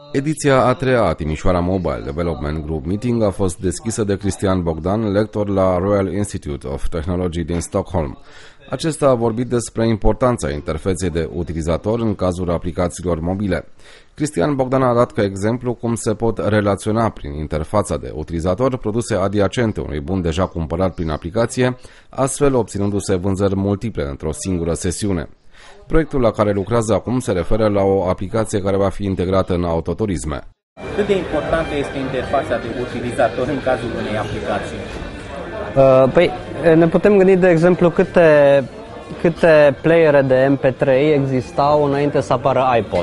Ediția a treia a Timișoara Mobile Development Group Meeting a fost deschisă de Cristian Bogdan, lector la Royal Institute of Technology din Stockholm. Acesta a vorbit despre importanța interfeței de utilizator în cazul aplicațiilor mobile. Cristian Bogdan a dat ca exemplu cum se pot relaționa prin interfața de utilizator produse adiacente unui bun deja cumpărat prin aplicație, astfel obținându-se vânzări multiple într-o singură sesiune. Proiectul la care lucrează acum se referă la o aplicație care va fi integrată în autoturisme. Cât de importantă este interfața de utilizator în cazul unei aplicații? Păi, ne putem gândi, de exemplu, câte playere de MP3 existau înainte să apară iPod.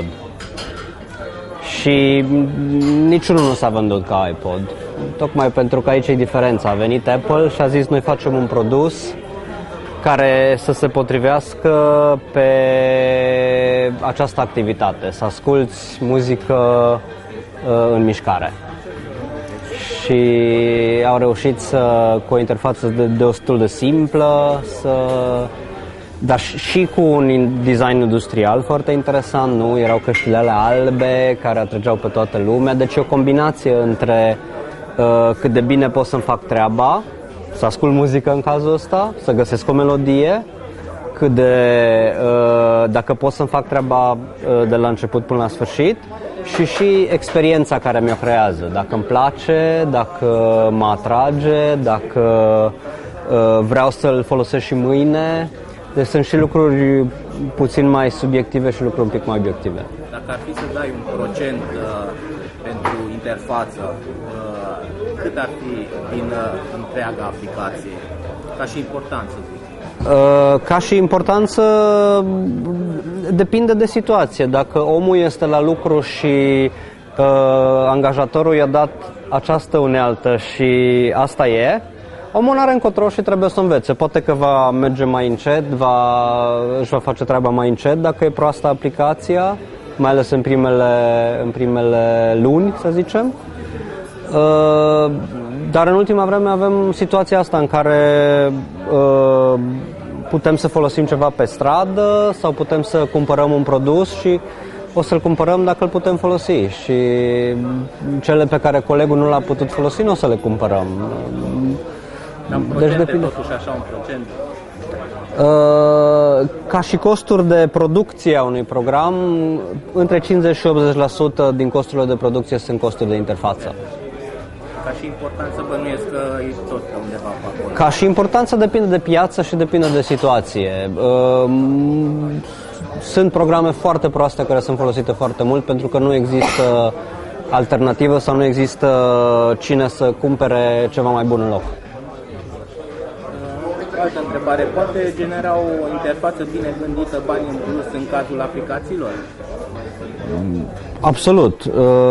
Și niciunul nu s-a vândut ca iPod. Tocmai pentru că aici e diferența. A venit Apple și a zis: noi facem un produs care să se potrivească pe această activitate, să asculți muzică în mișcare. Și au reușit cu o interfață destul de simplă, dar și cu un design industrial foarte interesant, nu? Erau căștile alea albe care atrăgeau pe toată lumea, deci e o combinație între cât de bine pot să-mi fac treaba, să ascult muzică în cazul ăsta, să găsesc o melodie, dacă pot să-mi fac treaba de la început până la sfârșit, și experiența care mi-o creează, dacă îmi place, dacă mă atrage, dacă vreau să-l folosesc și mâine. Deci sunt și lucruri puțin mai subiective și lucruri un pic mai obiective. Dacă ar fi să dai un procent pentru interfață, cât ar fi din întreaga aplicație, ca și importanță? Ca și importanță depinde de situație. Dacă omul este la lucru și angajatorul i-a dat această unealtă și asta e, omul nu are încotro și trebuie să învețe. Poate că va merge mai încet, își va face treaba mai încet dacă e proastă aplicația, mai ales în primele luni, să zicem. Dar în ultima vreme avem situația asta în care putem să folosim ceva pe stradă sau putem să cumpărăm un produs și o să-l cumpărăm dacă îl putem folosi. Și cele pe care colegul nu l-a putut folosi, nu o să le cumpărăm. Deci depinde. Totuși așa un procent? Ca și costuri de producție a unui program, între 50 și 80% din costurile de producție sunt costuri de interfață. Ca și importanță bănuiesc că e tot undeva pe acolo. Ca și importanță depinde de piață și depinde de situație. Sunt programe foarte proaste care sunt folosite foarte mult pentru că nu există alternativă sau nu există cine să cumpere ceva mai bun în loc. Altă întrebare, poate genera o interfață bine gândită bani în plus în cazul aplicațiilor? Absolut.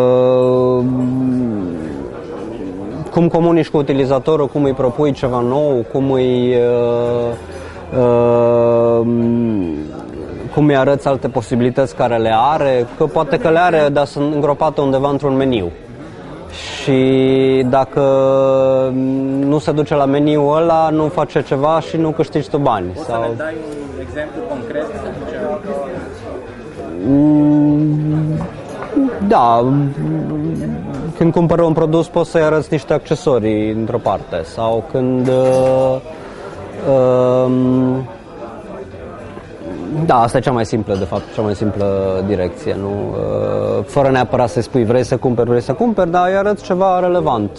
Cum comunici cu utilizatorul, cum îi propui ceva nou, cum îi arăți alte posibilități care le are, că poate că le are, dar sunt îngropate undeva într-un meniu. Și dacă nu se duce la meniul ăla, nu face ceva și nu câștigi tu bani. Poți să ne dai un exemplu concret? Da, când cumpără un produs poți să-i arăți niște accesorii într-o parte sau când... Da, asta e cea mai simplă, de fapt, cea mai simplă direcție, nu? Fără neapărat să-i spui vrei să cumperi, dar îi arăți ceva relevant.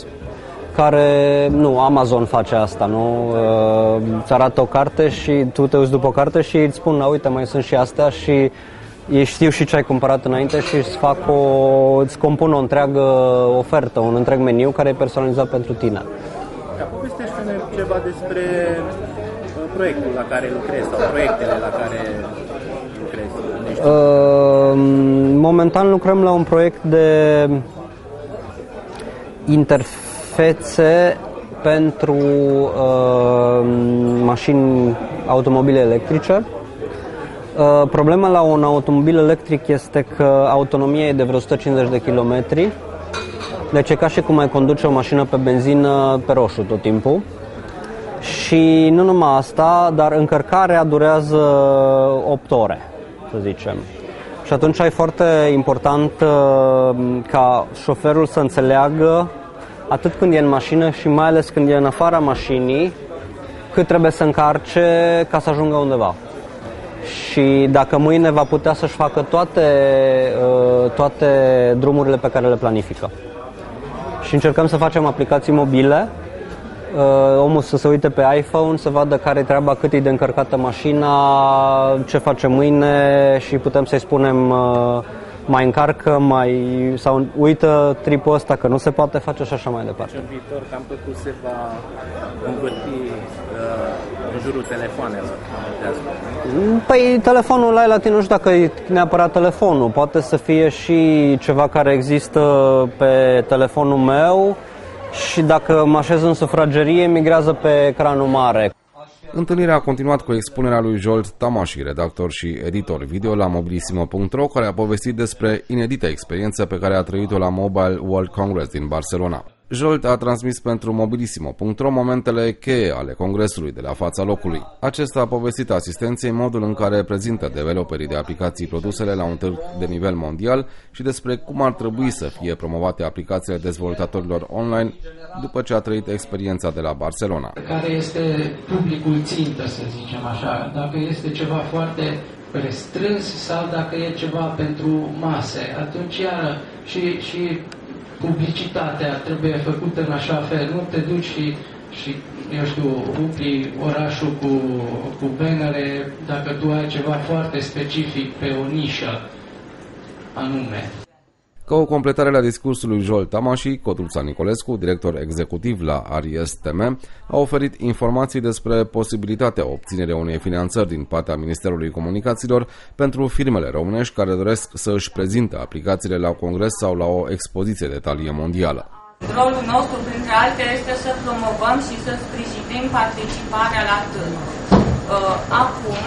Amazon face asta, nu? Îți arată o carte și tu te uiți după o carte și îți spun, uite, mai sunt și astea și ei știu și ce ai cumpărat înainte și îți compun o întreagă ofertă, un întreg meniu care e personalizat pentru tine. Povestește-ne ceva despre proiectul la care lucrezi sau proiectele la care lucrezi. Momentan lucrăm la un proiect de interfețe pentru mașini automobile electrice. Problema la un automobil electric este că autonomia e de vreo 150 de kilometri. Deci e ca și cum ai conduce o mașină pe benzină pe roșu tot timpul. Și nu numai asta, dar încărcarea durează 8 ore, să zicem. Și atunci e foarte important ca șoferul să înțeleagă, atât când e în mașină și mai ales când e în afara mașinii, cât trebuie să încarce ca să ajungă undeva. Și dacă mâine va putea să-și facă toate drumurile pe care le planifică. Și încercăm să facem aplicații mobile, omul să se uite pe iPhone, să vadă care e treaba, cât e de încărcată mașina, ce face mâine și putem să-i spunem mai încarcă, sau uită tripul ăsta că nu se poate face și așa mai departe. Și în viitor cam totul se va învârti în jurul telefonelor. Păi telefonul ăla la tine nu știu dacă e neapărat telefonul, poate să fie și ceva care există pe telefonul meu și dacă mă așez în sufragerie migrează pe ecranul mare. Întâlnirea a continuat cu expunerea lui Zsolt Tamasi, redactor și editor video la Mobilissimo.ro, care a povestit despre inedita experiență pe care a trăit-o la Mobile World Congress din Barcelona. Zsolt a transmis pentru Mobilissimo.ro momentele cheie ale congresului de la fața locului. Acesta a povestit asistenței modul în care prezintă developerii de aplicații produsele la un târg de nivel mondial și despre cum ar trebui să fie promovate aplicațiile dezvoltatorilor online după ce a trăit experiența de la Barcelona. Care este publicul țintă, să zicem așa, dacă este ceva foarte restrâns sau dacă e ceva pentru mase, atunci iară și publicitatea trebuie făcută în așa fel, nu te duci și eu știu, umpli orașul cu bannere dacă tu ai ceva foarte specific pe o nișă anume. Ca o completare la discursul lui Zsolt Tamasi, Codruța Nicolescu, director executiv la Aries TM, a oferit informații despre posibilitatea obținerii unei finanțări din partea Ministerului Comunicațiilor pentru firmele românești care doresc să își prezinte aplicațiile la congres sau la o expoziție de talie mondială. Rolul nostru, printre altele, este să promovăm și să sprijinim participarea la târg. Acum,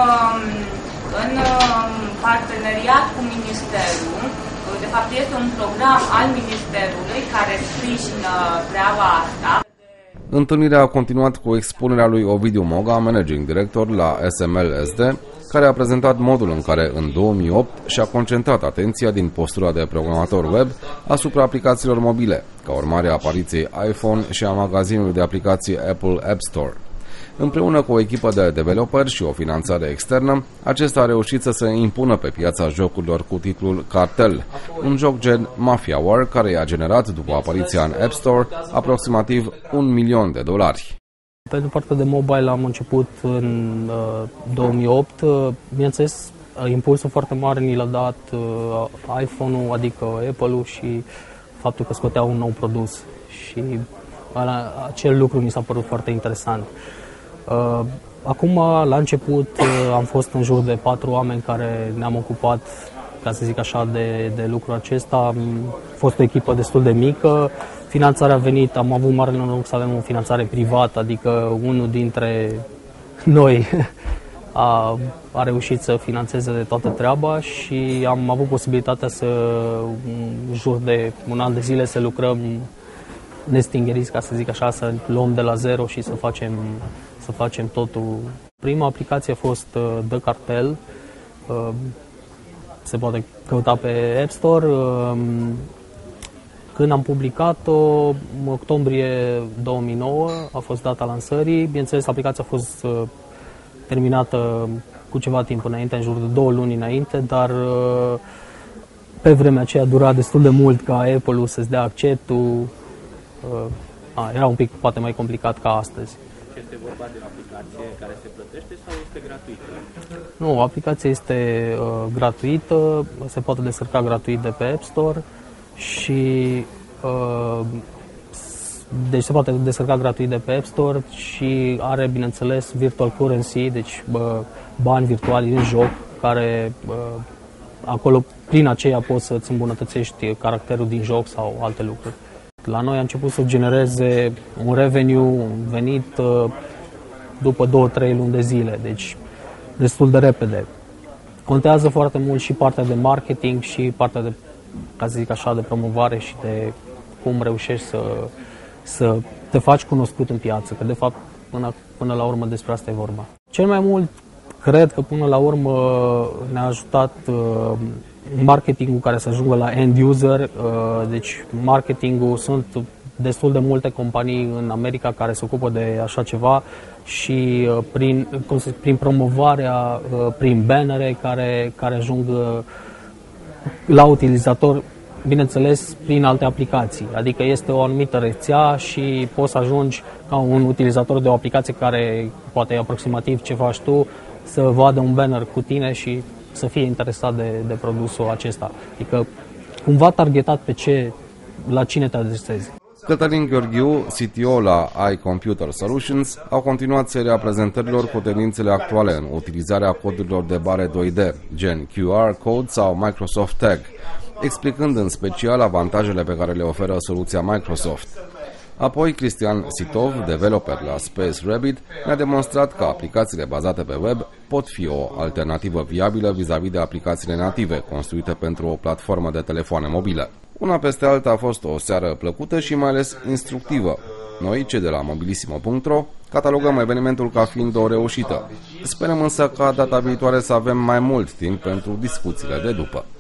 în parteneriat cu Ministerul, de fapt este un program al Ministerului care sprijină treaba asta. Întâlnirea a continuat cu expunerea lui Ovidiu Moga, managing director la SML SD, care a prezentat modul în care în 2008 și-a concentrat atenția din postura de programator web asupra aplicațiilor mobile, ca urmare a apariției iPhone și a magazinului de aplicații Apple App Store. Împreună cu o echipă de developeri și o finanțare externă, acesta a reușit să se impună pe piața jocurilor cu titlul Cartel, un joc gen Mafiaware care i-a generat, după apariția în App Store, aproximativ $1.000.000. Pentru partea de mobile am început în 2008. Bineînțeles, impulsul foarte mare ni l-a dat iPhone-ul, adică Apple-ul și faptul că scotea un nou produs. Și acel lucru mi s-a părut foarte interesant. Acum, la început, am fost în jur de 4 oameni care ne-am ocupat, ca să zic așa, de lucrul acesta. Am fost o echipă destul de mică. Finanțarea a venit, am avut marele noroc să avem o finanțare privată, adică unul dintre noi a reușit să finanțeze de toată treaba și am avut posibilitatea să, în jur de un an de zile, să lucrăm nestingeriți, ca să zic așa, să luăm de la zero și să facem totul. Prima aplicație a fost The Cartel, se poate căuta pe App Store. Când am publicat-o, în octombrie 2009 a fost data lansării. Bineînțeles, aplicația a fost terminată cu ceva timp înainte, în jur de 2 luni înainte, dar pe vremea aceea dura destul de mult ca Apple-ul să-ți dea acceptul. Era un pic poate mai complicat ca astăzi. Este vorba de o aplicație care se plătește sau este gratuită? Nu, aplicația este gratuită, se poate descărca gratuit de pe App Store și deci se poate descărca gratuit de pe App Store și are, bineînțeles, virtual currency, deci bani virtuali din joc, care acolo, prin aceea, poți să-ți îmbunătățești caracterul din joc sau alte lucruri. La noi a început să genereze un revenue, un venit după 2-3 luni de zile, deci destul de repede. Contează foarte mult și partea de marketing și partea de, ca să zic așa, de promovare și de cum reușești să te faci cunoscut în piață, că de fapt până la urmă despre asta e vorba. Cel mai mult cred că până la urmă ne-a ajutat marketingul care să ajungă la end user. Deci marketingul, sunt destul de multe companii în America care se ocupă de așa ceva și prin promovarea, prin bannere care ajung la utilizator, bineînțeles prin alte aplicații. Adică este o anumită rețea și poți să ajungi ca un utilizator de o aplicație care poate e aproximativ ce faci tu, să vadă un banner cu tine și să fie interesat de produsul acesta. Adică cumva targetat la cine te adresezi. Cătălin Gheorghiu, CTO la iComputer Solutions, au continuat seria prezentărilor cu tendințele actuale în utilizarea codurilor de bare 2D, gen QR Code sau Microsoft Tag, explicând în special avantajele pe care le oferă soluția Microsoft. Apoi, Cristian Sitov, developer la Space Rabbit, ne-a demonstrat că aplicațiile bazate pe web pot fi o alternativă viabilă vis-a-vis de aplicațiile native, construite pentru o platformă de telefoane mobile. Una peste alta a fost o seară plăcută și mai ales instructivă. Noi, cei de la mobilissimo.ro, catalogăm evenimentul ca fiind o reușită. Sperăm însă ca data viitoare să avem mai mult timp pentru discuțiile de după.